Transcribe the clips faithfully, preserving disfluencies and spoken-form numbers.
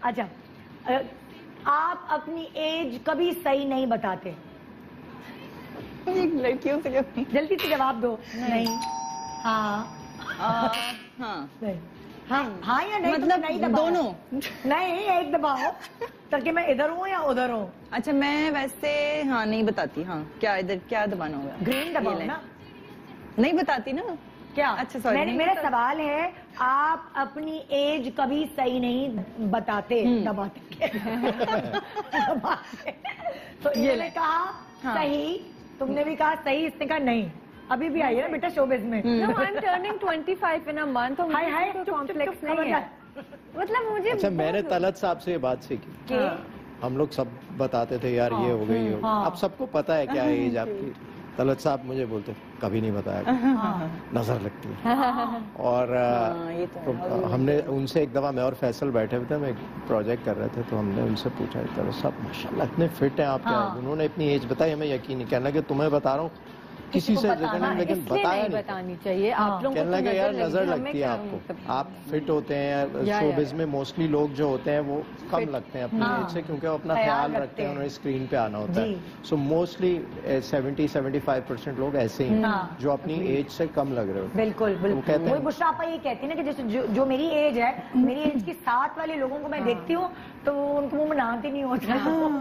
अच्छा, आप अपनी एज कभी सही नहीं बताते? लड़कियों से कभी। जल्दी से जवाब दो। नहीं, हाँ, हाँ, हाँ, हाँ या नहीं? मतलब नहीं दोनों। नहीं, एक दबाओ ताकि मैं इधर हूँ या उधर हूँ। अच्छा, मैं वैसे हाँ नहीं बताती। हाँ, क्या इधर क्या दबाना होगा? ग्रीन दबाओ ना। नहीं बताती ना क्या? अच्छा सॉरी। मैंने मेरा सवाल है, आप अपनी एज कभी सही नहीं बताते? दबाते दबाते तो ये कहा हाँ। सही, तुमने भी कहा सही, इसने कहा नहीं। अभी भी आई है ना बेटा शोबिज में। No, I'm turning twenty-five in a month. तो हाय हाय, मुझे कॉम्प्लेक्स नहीं है। मतलब मुझे अच्छा, मैंने तलत साहब से ये बात सीखी। हम लोग सब बताते थे यार ये हो गई हो, अब सबको पता है क्या एज आपकी। तलत साहब मुझे बोलते कभी नहीं बताया, नजर लगती है। और तो हमने उनसे एक दफा, मैं और फैसल बैठे हुए थे, हम एक प्रोजेक्ट कर रहे थे, तो हमने उनसे पूछा तलत साहब माशाल्लाह इतने फिट हैं आप, क्या उन्होंने अपनी एज बताई, हमें यकीन नहीं, कहने लगे तुम्हें बता रहा हूँ किसी से, लेकिन बताया नहीं, बतानी चाहिए आप लोगों को। कहने लगे यार नजर लगती है आपको, आप फिट होते हैं। शोबिज में मोस्टली लोग जो होते हैं वो कम लगते हैं अपनी एज से, क्योंकि वो अपना ख्याल रखते हैं, उन्हें स्क्रीन पे आना होता है। So mostly seventy seventy five percent लोग ऐसे ही हैं जो अपनी एज से कम लग रहे होते हैं। बिल्कुल बिल्कुल। वही बुशरा आपा ये कहती है ना कि जैसे जो, जो मेरी एज है, मेरी एज के साथ वाले लोगों को मैं देखती हूँ तो उनको मुंह बनाते नहीं होता।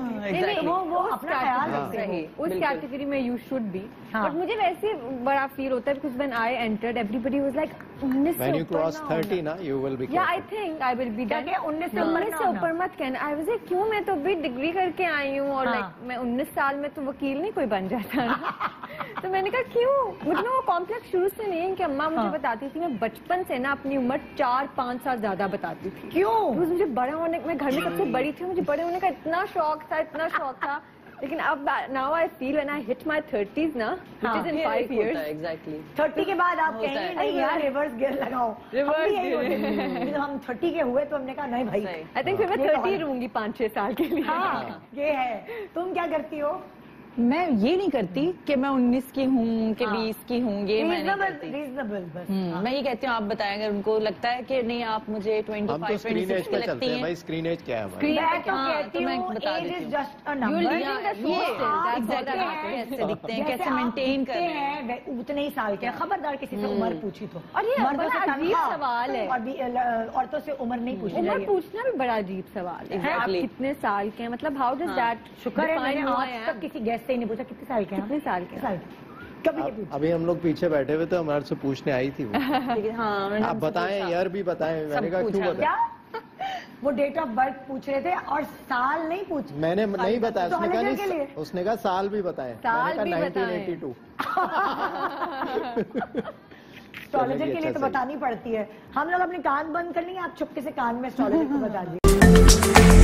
वो वो अपना ख्याल रखते हैं उस कैटेगरी में। You should be. बट मुझे वैसे बड़ा फील होता है because when I entered everybody was like उन्नीस से ऊपर। When you cross thirty ना, you will be careful. Yeah, I think I will be done. उन्नीस से उन्नीस से ऊपर मत कहना। आई वाज लाइक क्यों, मैं तो भी डिग्री करके आई हूँ और लाइक मैं उन्नीस साल में तो वकील नहीं कोई बन जाता ना। तो मैंने कहा क्यों, मुझे ना वो कॉम्प्लेक्स शुरू से नहीं है कि अम्मा मुझे बताती थी, मैं बचपन से ना अपनी उम्र चार पाँच साल ज्यादा बताती थी। क्यों? मुझे बड़े होने, मैं घर में सबसे बड़ी थी, मुझे बड़े होने का इतना शौक था, इतना शौक था। लेकिन अब now I feel when I hit my thirties ना, which is in five years exactly thirty के बाद आप कहेंगे नहीं यार रिवर्स गियर लगाओ, रिवर्स गियर। हम थर्टी के हुए तो हमने कहा नहीं भाई, आई थिंक फिर मैं थर्टी रहूंगी पाँच छह साल के लिए। हाँ ये है। तुम क्या करती हो? मैं ये नहीं करती कि मैं उन्नीस की हूँ कि बीस की हूँ, ये मैं नहीं करती। रीजनेबल बस। मैं ये कहती हूँ आप बताएं अगर उनको लगता है कि नहीं आप मुझे ट्वेंटी फाइव ट्वेंटी सिक्स पे लगती हैं। भाई स्क्रीन एज क्या है हमारी? मैं तो कहती हूँ age is just a number. कैसे दिखते हैं, कैसे मेंटेन करते हैं, उतने ही साल के। खबरदार किसी से उम्र पूछी तो। और ये बड़ा अजीब सवाल है, और औरतों से उम्र नहीं पूछी। उम्र पूछना भी बड़ा अजीब सवाल है। आप कितने साल के हैं, मतलब हाउ डज दैट? शुक्र है मैंने आज तक किसी गेस्ट से ही नहीं पूछा कितने साल के हैं। कितने साल के साल कभी नहीं पूछा। अभी हम लोग पीछे बैठे हुए थे, हमारे से पूछने आई थी वो। हाँ, आप बताएं यार भी बताएं। मैंने कहा क्यों बताएं? वो डेट ऑफ बर्थ पूछ रहे थे और साल नहीं पूछ। मैंने नहीं बताया, उसने कहा नहीं, उसने कहा साल भी बताएं। साल भी नाइनटीन एटी टू। एस्ट्रोलॉजर के लिए तो बतानी पड़ती है। हम लोग अपने कान बंद कर लेंगे, आप चुपके से कान में एस्ट्रोलॉजर को बता दीजिए।